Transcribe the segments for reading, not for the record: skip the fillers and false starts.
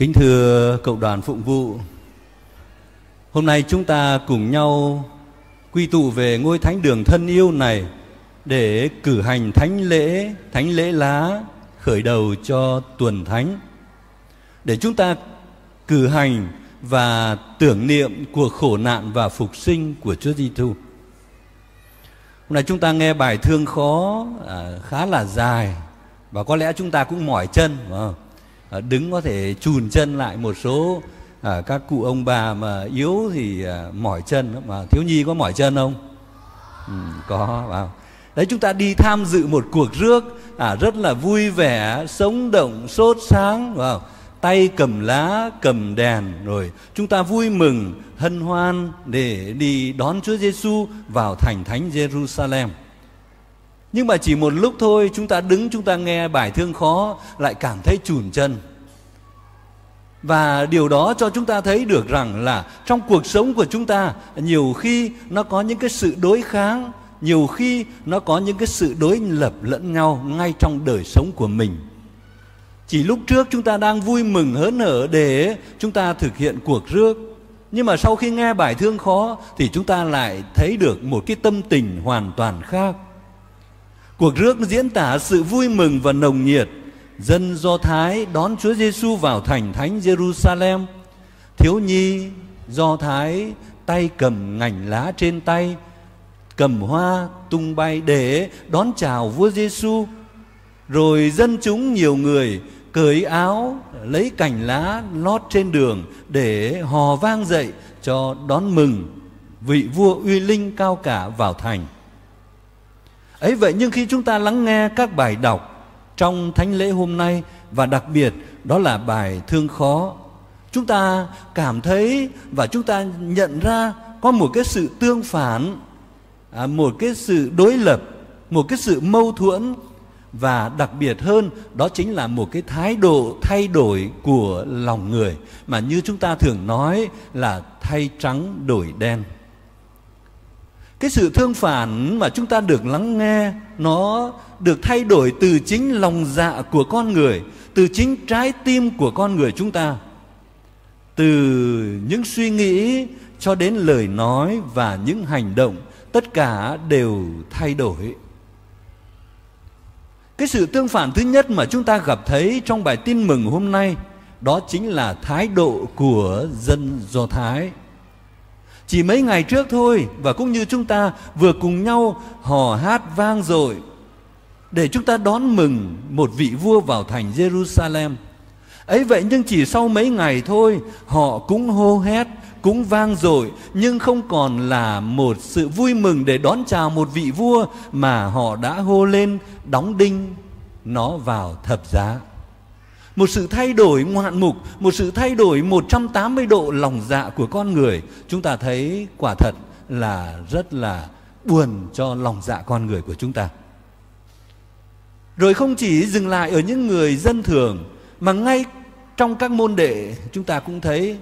Kính thưa cộng đoàn phụng vụ, hôm nay chúng ta cùng nhau quy tụ về ngôi thánh đường thân yêu này để cử hành thánh lễ lá khởi đầu cho tuần thánh, để chúng ta cử hành và tưởng niệm cuộc khổ nạn và phục sinh của Chúa Giêsu. Hôm nay chúng ta nghe bài thương khó khá là dài, và có lẽ chúng ta cũng mỏi chân, phải không? Đứng có thể chùn chân lại, một số các cụ ông bà mà yếu thì mỏi chân. Mà thiếu nhi có mỏi chân không? Có, phải không? Đấy, chúng ta đi tham dự một cuộc rước rất là vui vẻ, sống động, sốt sáng, phải không? Tay cầm lá, cầm đèn, rồi chúng ta vui mừng, hân hoan để đi đón Chúa Giêsu vào thành thánh Jerusalem. Nhưng mà chỉ một lúc thôi, chúng ta đứng, chúng ta nghe bài thương khó lại cảm thấy chùn chân. Và điều đó cho chúng ta thấy được rằng là trong cuộc sống của chúng ta, nhiều khi nó có những cái sự đối kháng, nhiều khi nó có những cái sự đối lập lẫn nhau ngay trong đời sống của mình. Chỉ lúc trước chúng ta đang vui mừng hớn hở để chúng ta thực hiện cuộc rước, nhưng mà sau khi nghe bài thương khó thì chúng ta lại thấy được một cái tâm tình hoàn toàn khác. Cuộc rước diễn tả sự vui mừng và nồng nhiệt. Dân Do Thái đón Chúa Giêsu vào thành thánh Jerusalem. Thiếu nhi Do Thái tay cầm ngảnh lá trên tay, cầm hoa tung bay để đón chào vua Giêsu. Rồi dân chúng nhiều người cởi áo, lấy cành lá lót trên đường để hò vang dậy cho đón mừng vị vua uy linh cao cả vào thành. Ấy vậy nhưng khi chúng ta lắng nghe các bài đọc trong thánh lễ hôm nay, và đặc biệt đó là bài thương khó, chúng ta cảm thấy và chúng ta nhận ra có một cái sự tương phản, một cái sự đối lập, một cái sự mâu thuẫn, và đặc biệt hơn đó chính là một cái thái độ thay đổi của lòng người, mà như chúng ta thường nói là thay trắng đổi đen. Cái sự tương phản mà chúng ta được lắng nghe, nó được thay đổi từ chính lòng dạ của con người, từ chính trái tim của con người chúng ta, từ những suy nghĩ cho đến lời nói và những hành động, tất cả đều thay đổi. Cái sự tương phản thứ nhất mà chúng ta gặp thấy trong bài tin mừng hôm nay, đó chính là thái độ của dân Do Thái. Chỉ mấy ngày trước thôi, và cũng như chúng ta vừa cùng nhau hò hát vang dội để chúng ta đón mừng một vị vua vào thành Jerusalem. Ấy vậy nhưng chỉ sau mấy ngày thôi, họ cũng hô hét, cũng vang dội, nhưng không còn là một sự vui mừng để đón chào một vị vua, mà họ đã hô lên đóng đinh nó vào thập giá. Một sự thay đổi ngoạn mục, một sự thay đổi 180 độ lòng dạ của con người. Chúng ta thấy quả thật là rất là buồn cho lòng dạ con người của chúng ta. Rồi không chỉ dừng lại ở những người dân thường, mà ngay trong các môn đệ chúng ta cũng thấy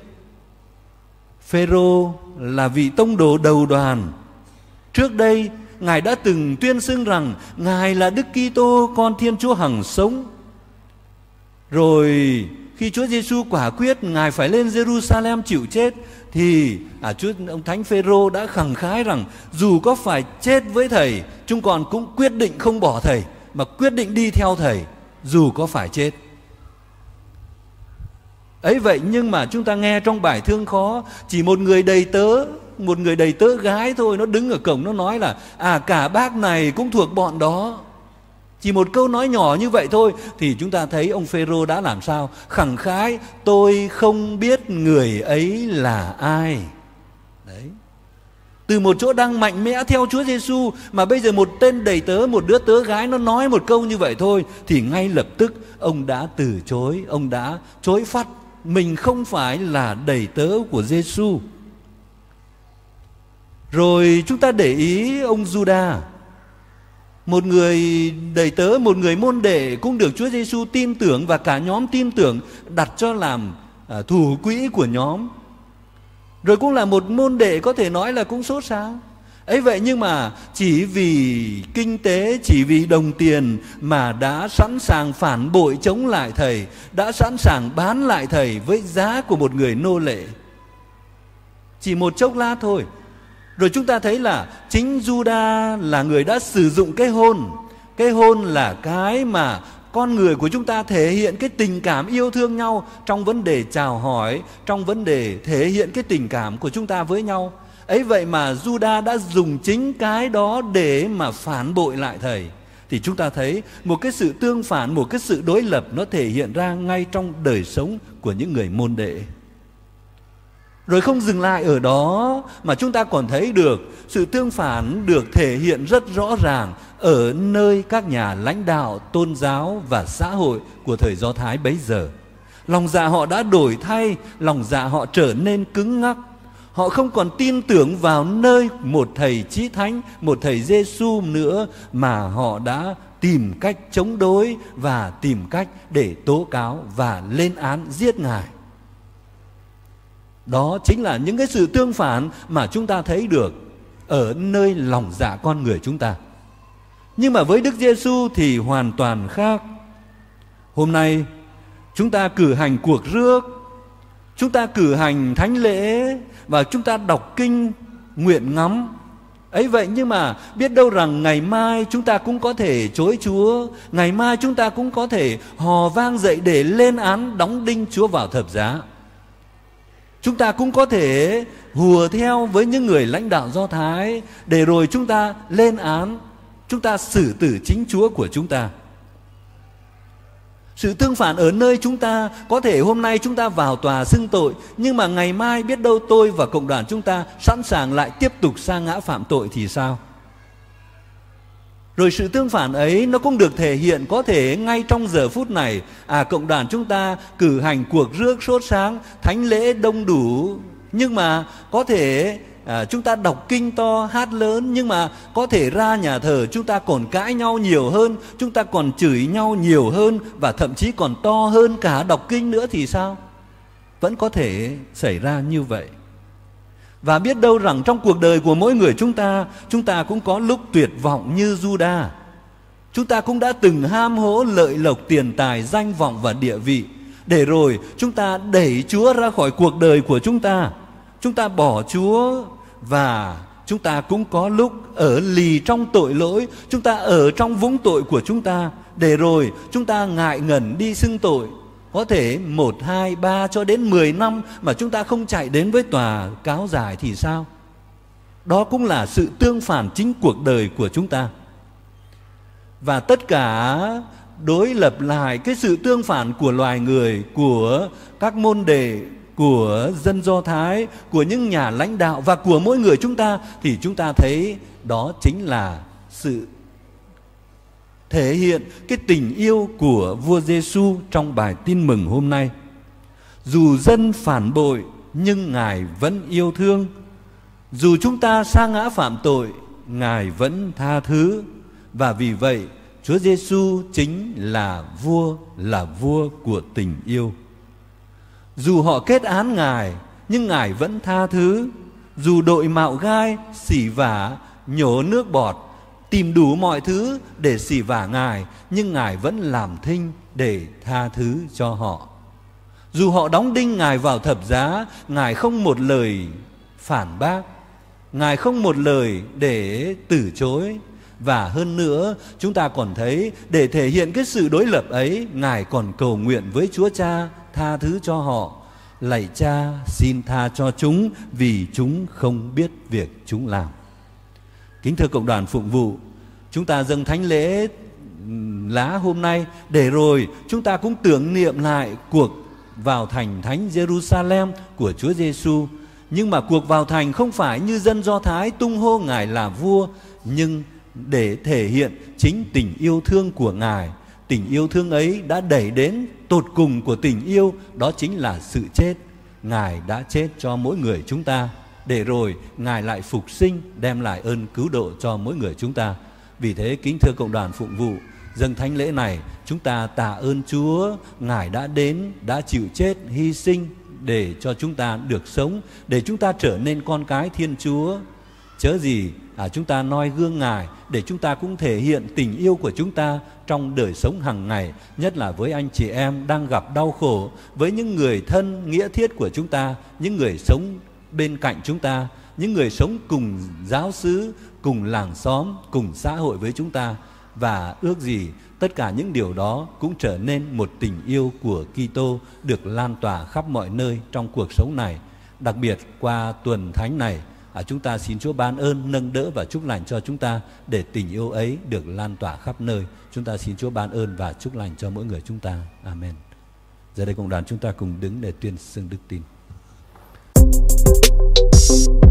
Phêrô là vị tông đồ đầu đoàn. Trước đây Ngài đã từng tuyên xưng rằng Ngài là Đức Kitô, con Thiên Chúa hằng sống. Rồi khi Chúa Giêsu quả quyết Ngài phải lên Jerusalem chịu chết, thì ông Thánh Phêrô đã khẳng khái rằng dù có phải chết với Thầy, chúng con cũng quyết định không bỏ Thầy, mà quyết định đi theo Thầy dù có phải chết. Ấy vậy nhưng mà chúng ta nghe trong bài thương khó, chỉ một người đầy tớ gái thôi, nó đứng ở cổng, nó nói là cả bác này cũng thuộc bọn đó. Chỉ một câu nói nhỏ như vậy thôi, thì chúng ta thấy ông Phêrô đã làm sao? Khẳng khái, tôi không biết người ấy là ai. Đấy. Từ một chỗ đang mạnh mẽ theo Chúa Giêsu, mà bây giờ một tên đầy tớ, một đứa tớ gái nó nói một câu như vậy thôi, thì ngay lập tức ông đã từ chối, ông đã chối phắt. Mình không phải là đầy tớ của Giêsu. Rồi chúng ta để ý ông Giuđa, một người đầy tớ, một người môn đệ cũng được Chúa Giêsu tin tưởng, và cả nhóm tin tưởng đặt cho làm thủ quỹ của nhóm. Rồi cũng là một môn đệ có thể nói là cũng sốt sáng. Ấy vậy nhưng mà chỉ vì kinh tế, chỉ vì đồng tiền mà đã sẵn sàng phản bội chống lại Thầy, đã sẵn sàng bán lại Thầy với giá của một người nô lệ. Chỉ một chốc lát thôi. Rồi chúng ta thấy là chính Giuđa là người đã sử dụng cái hôn. Cái hôn là cái mà con người của chúng ta thể hiện cái tình cảm yêu thương nhau trong vấn đề chào hỏi, trong vấn đề thể hiện cái tình cảm của chúng ta với nhau. Ấy vậy mà Giuđa đã dùng chính cái đó để mà phản bội lại Thầy. Thì chúng ta thấy một cái sự tương phản, một cái sự đối lập nó thể hiện ra ngay trong đời sống của những người môn đệ. Rồi không dừng lại ở đó mà chúng ta còn thấy được sự tương phản được thể hiện rất rõ ràng ở nơi các nhà lãnh đạo tôn giáo và xã hội của thời Do Thái bấy giờ. Lòng dạ họ đã đổi thay, lòng dạ họ trở nên cứng ngắc. Họ không còn tin tưởng vào nơi một Thầy Chí Thánh, một Thầy Giêsu nữa, mà họ đã tìm cách chống đối và tìm cách để tố cáo và lên án giết Ngài. Đó chính là những cái sự tương phản mà chúng ta thấy được ở nơi lòng dạ con người chúng ta. Nhưng mà với Đức Giêsu thì hoàn toàn khác. Hôm nay chúng ta cử hành cuộc rước, chúng ta cử hành thánh lễ và chúng ta đọc kinh nguyện ngắm. Ấy vậy nhưng mà biết đâu rằng ngày mai chúng ta cũng có thể chối Chúa, ngày mai chúng ta cũng có thể hò vang dậy để lên án đóng đinh Chúa vào thập giá. Chúng ta cũng có thể hùa theo với những người lãnh đạo Do Thái để rồi chúng ta lên án, chúng ta xử tử chính Chúa của chúng ta. Sự tương phản ở nơi chúng ta, có thể hôm nay chúng ta vào tòa xưng tội, nhưng mà ngày mai biết đâu tôi và cộng đoàn chúng ta sẵn sàng lại tiếp tục sa ngã phạm tội thì sao? Rồi sự tương phản ấy nó cũng được thể hiện có thể ngay trong giờ phút này. Cộng đoàn chúng ta cử hành cuộc rước sốt sáng, thánh lễ đông đủ, nhưng mà có thể chúng ta đọc kinh to, hát lớn, nhưng mà có thể ra nhà thờ chúng ta còn cãi nhau nhiều hơn, chúng ta còn chửi nhau nhiều hơn, và thậm chí còn to hơn cả đọc kinh nữa thì sao? Vẫn có thể xảy ra như vậy. Và biết đâu rằng trong cuộc đời của mỗi người chúng ta cũng có lúc tuyệt vọng như Giuđa. Chúng ta cũng đã từng ham hố lợi lộc, tiền tài, danh vọng và địa vị, để rồi chúng ta đẩy Chúa ra khỏi cuộc đời của chúng ta. Chúng ta bỏ Chúa, và chúng ta cũng có lúc ở lì trong tội lỗi, chúng ta ở trong vũng tội của chúng ta, để rồi chúng ta ngại ngần đi xưng tội. Có thể 1, 2, 3 cho đến 10 năm mà chúng ta không chạy đến với tòa cáo giải thì sao? Đó cũng là sự tương phản chính cuộc đời của chúng ta. Và tất cả đối lập lại cái sự tương phản của loài người, của các môn đệ, của dân Do Thái, của những nhà lãnh đạo và của mỗi người chúng ta, thì chúng ta thấy đó chính là sự thể hiện cái tình yêu của vua Giêsu trong bài tin mừng hôm nay. Dù dân phản bội nhưng Ngài vẫn yêu thương. Dù chúng ta sa ngã phạm tội, Ngài vẫn tha thứ. Và vì vậy Chúa Giêsu chính là vua của tình yêu. Dù họ kết án Ngài nhưng Ngài vẫn tha thứ. Dù đội mạo gai, xỉ vả, nhổ nước bọt, tìm đủ mọi thứ để xỉ vả Ngài, nhưng Ngài vẫn làm thinh để tha thứ cho họ. Dù họ đóng đinh Ngài vào thập giá, Ngài không một lời phản bác, Ngài không một lời để từ chối. Và hơn nữa, chúng ta còn thấy để thể hiện cái sự đối lập ấy, Ngài còn cầu nguyện với Chúa Cha tha thứ cho họ. Lạy Cha, xin tha cho chúng vì chúng không biết việc chúng làm. Kính thưa cộng đoàn phụng vụ, chúng ta dâng thánh lễ lá hôm nay để rồi chúng ta cũng tưởng niệm lại cuộc vào thành thánh Jerusalem của Chúa Giêsu. Nhưng mà cuộc vào thành không phải như dân Do Thái tung hô Ngài là vua, nhưng để thể hiện chính tình yêu thương của Ngài. Tình yêu thương ấy đã đẩy đến tột cùng của tình yêu, đó chính là sự chết. Ngài đã chết cho mỗi người chúng ta, để rồi Ngài lại phục sinh, đem lại ơn cứu độ cho mỗi người chúng ta. Vì thế kính thưa cộng đoàn phụng vụ, dâng thánh lễ này chúng ta tạ ơn Chúa. Ngài đã đến, đã chịu chết, hy sinh để cho chúng ta được sống, để chúng ta trở nên con cái Thiên Chúa. Chớ gì chúng ta noi gương Ngài để chúng ta cũng thể hiện tình yêu của chúng ta trong đời sống hàng ngày, nhất là với anh chị em đang gặp đau khổ, với những người thân nghĩa thiết của chúng ta, những người sống bên cạnh chúng ta, những người sống cùng giáo xứ, cùng làng xóm, cùng xã hội với chúng ta. Và ước gì tất cả những điều đó cũng trở nên một tình yêu của Kitô được lan tỏa khắp mọi nơi trong cuộc sống này. Đặc biệt qua tuần thánh này, chúng ta xin Chúa ban ơn, nâng đỡ và chúc lành cho chúng ta để tình yêu ấy được lan tỏa khắp nơi. Chúng ta xin Chúa ban ơn và chúc lành cho mỗi người chúng ta. Amen. Giờ đây cộng đoàn chúng ta cùng đứng để tuyên xưng đức tin.